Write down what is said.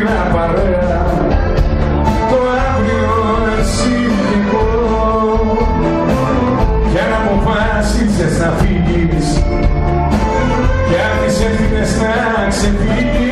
όνειρα παρέα, το αύριο εσύ και εγώ. Κι αν αποφάσισες να φύγεις και αν τις εύθυνες να ξεφύγεις,